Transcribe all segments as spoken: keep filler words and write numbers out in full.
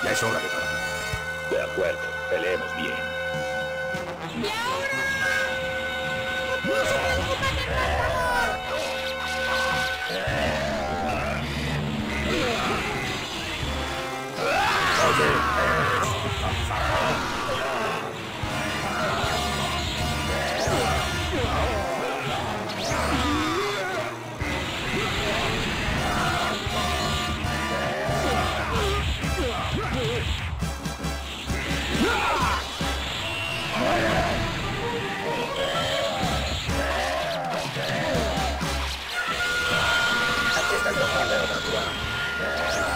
Ya es hora de parar. De acuerdo, peleemos bien. ¡Y ahora! ¡No puedo superar el combate, por favor! Aquí está el bombardeo natural.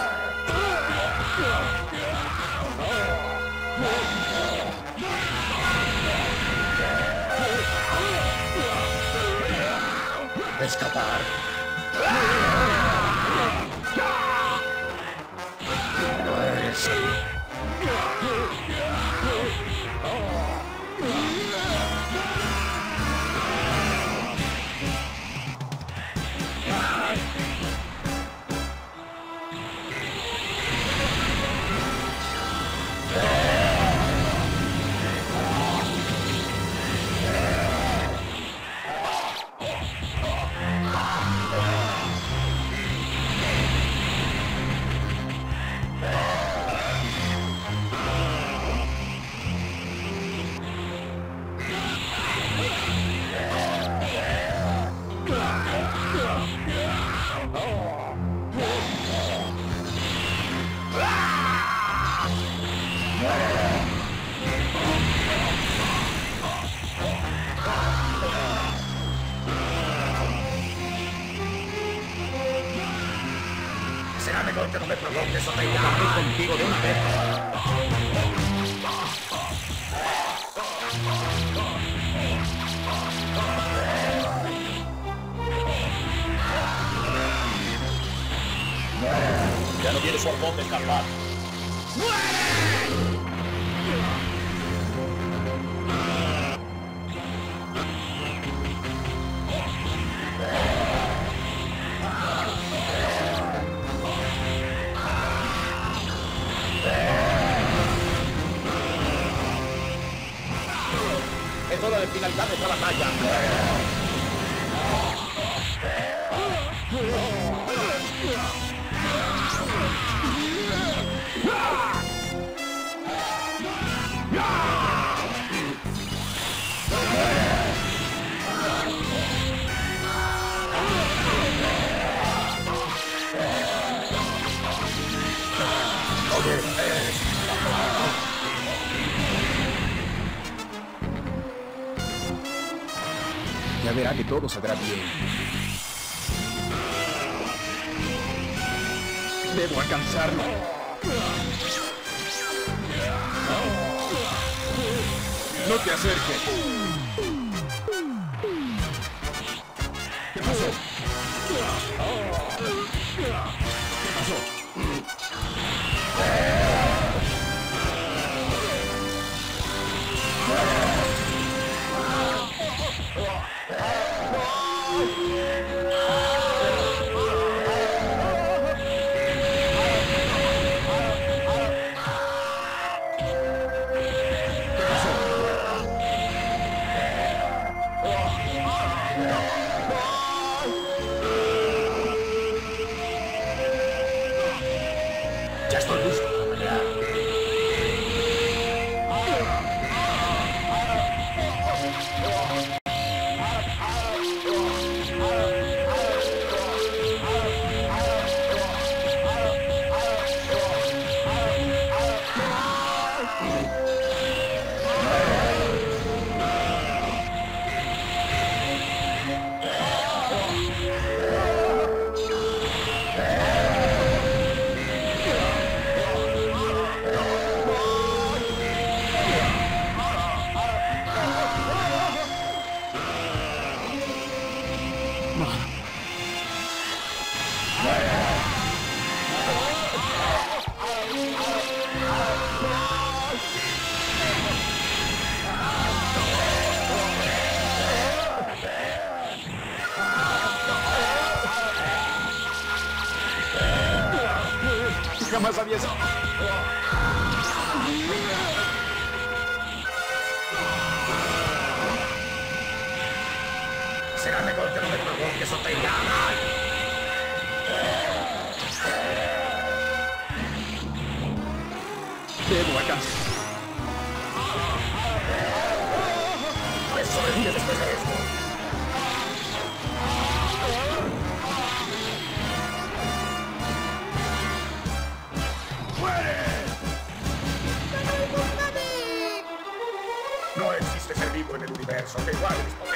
Escapar. Pues... Será mejor que no me provoques o te iré contigo de una vez. Ya no tienes forma de escapar. Es hora de finalizar esta batalla. Ya verá que todo saldrá bien. Debo alcanzarlo. No te acerques. ¿Qué pasó? ¿Qué pasó? Ya estoy listo para pelear. Jamás había... dragón que solta en llamas. Debo acá. Pues sobrevive después de esto. No existe ser vivo en el universo que igual